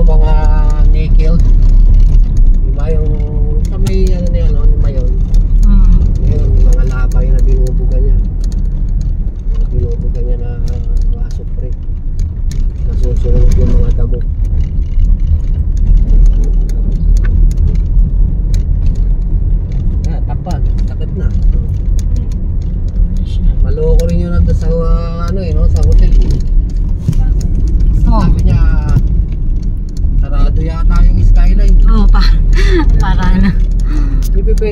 mga nickel. Diba yung sa may ano na yan, no? Diba yun? Ngayon, mga laba yun na binubuga niya. Binubuga niya na mga supre. Nasusunod yung mga damo. Tapan, takot na. Maloko rin yun nandun sa ano eh, no? Sa hotel. Sabi niya, sarado yata yung skyline. Oo, para na.